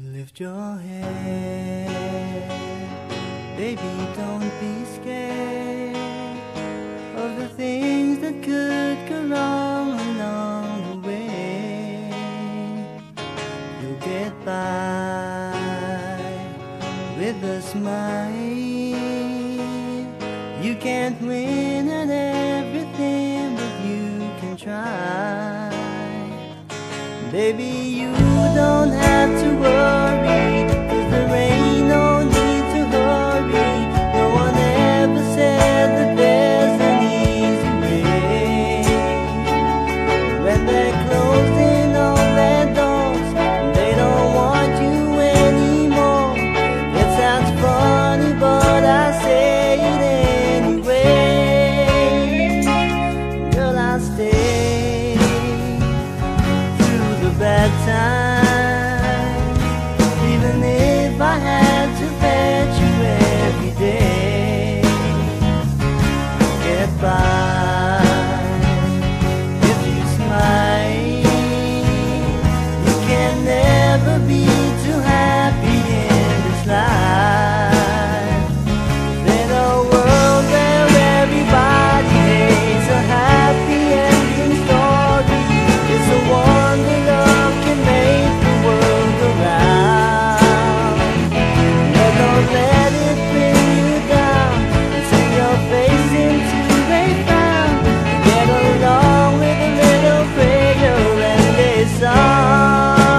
Lift your head, baby, don't be scared of the things that could go wrong along the way. You'll get by with a smile. You can't win at everything, but you can try. Baby, you don't have to worry, 'cause there ain't no need to hurry. No one ever said that there's an easy way. When they're closing all their doors, they don't want you anymore. It sounds funny, but I say it anyway. Girl, I'll stay through the bad times, even if I had to fetch you every day. Get by if you smile. You can never be too happy in this life. In a world where everybody hates a happy ending story, it's a wonder love can make the world go round. But don't let it bring you down. Turn your face into a frown. Get along with a little prayer and a song.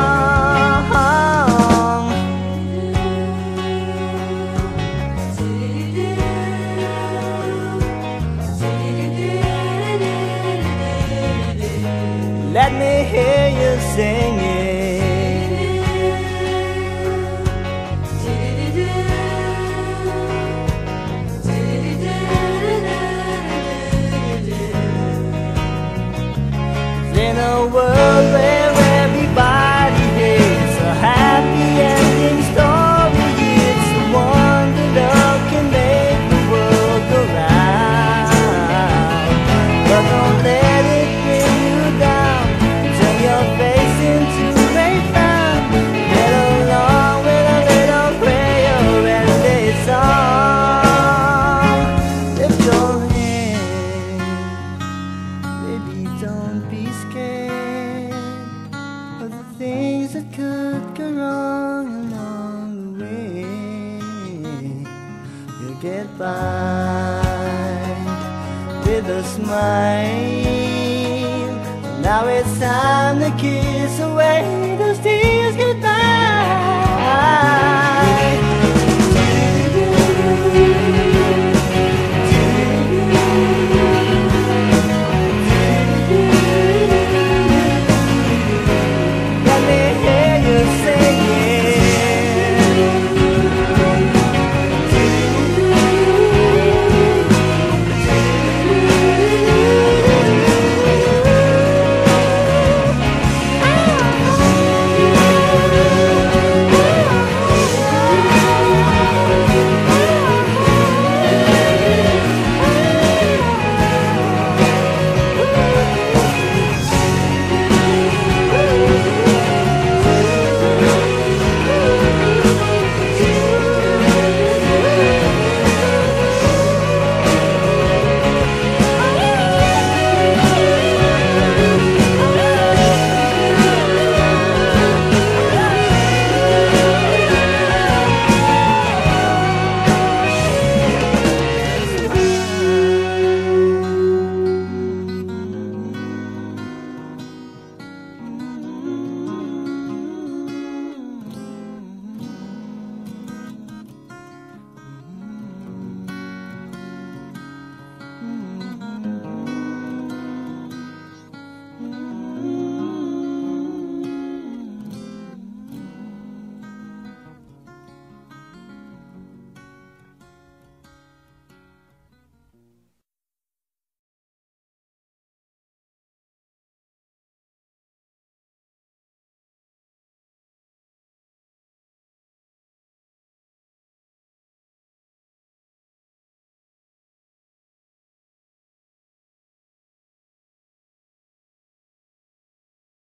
Let me hear you sing it. In a world where everybody hates a happy ending story, it's the wonder love can make the world go round. But don't let it bring you down. Turn your face into a frown. Get along with a little prayer and a song. Lift your head, baby, don't be scared of the things that could go wrong along the way. You'll get by with a smile. Now it's time to kiss away those tears goodbye.